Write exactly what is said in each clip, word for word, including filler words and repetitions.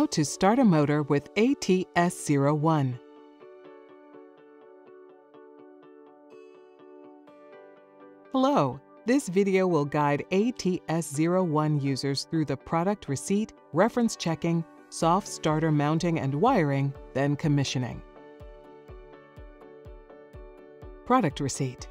How to start a motor with A T S zero one. Hello, this video will guide A T S zero one users through the product receipt, reference checking, soft starter mounting and wiring, then commissioning. Product receipt.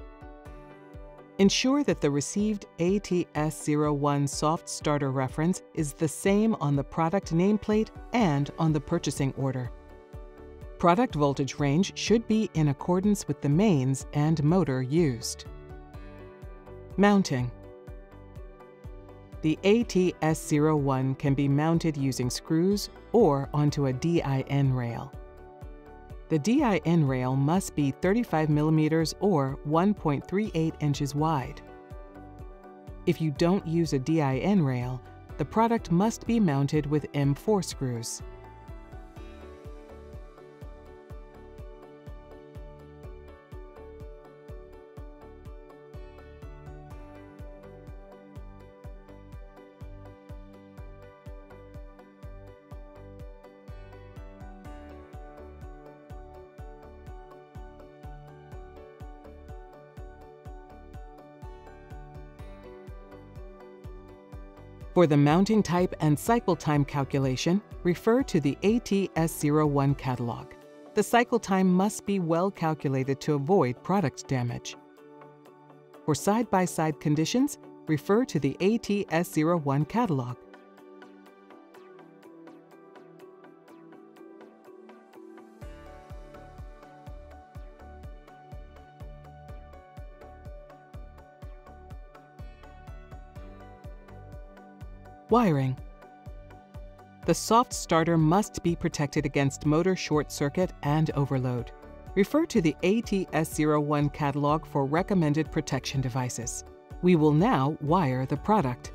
Ensure that the received A T S zero one soft starter reference is the same on the product nameplate and on the purchasing order. Product voltage range should be in accordance with the mains and motor used. Mounting. The A T S zero one can be mounted using screws or onto a D I N rail. The D I N rail must be thirty-five millimeters or one point three eight inches wide. If you don't use a D I N rail, the product must be mounted with M four screws. For the mounting type and cycle time calculation, refer to the A T S zero one catalog. The cycle time must be well calculated to avoid product damage. For side-by-side conditions, refer to the A T S zero one catalog. Wiring. The soft starter must be protected against motor short circuit and overload. Refer to the A T S zero one catalog for recommended protection devices. We will now wire the product.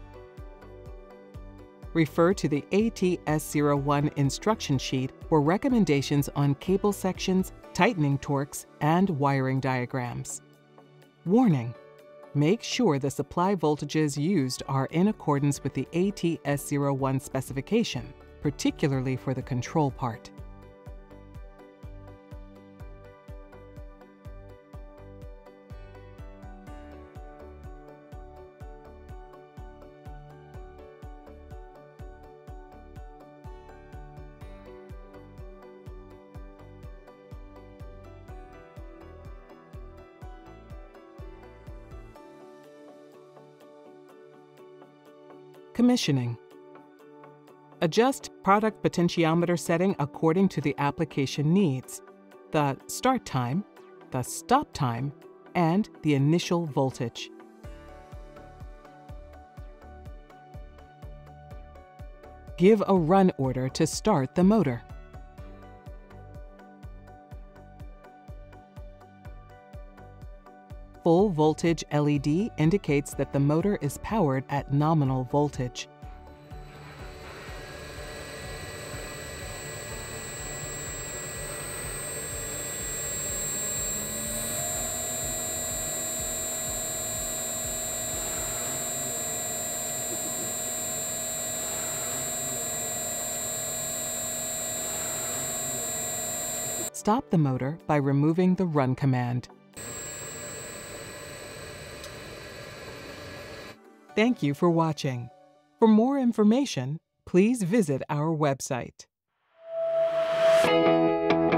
Refer to the A T S zero one instruction sheet for recommendations on cable sections, tightening torques, and wiring diagrams. Warning: make sure the supply voltages used are in accordance with the A T S zero one specification, particularly for the control part. Commissioning. Adjust product potentiometer setting according to the application needs, the start time, the stop time, and the initial voltage. Give a run order to start the motor. Full voltage L E D indicates that the motor is powered at nominal voltage. Stop the motor by removing the run command. Thank you for watching. For more information, please visit our website.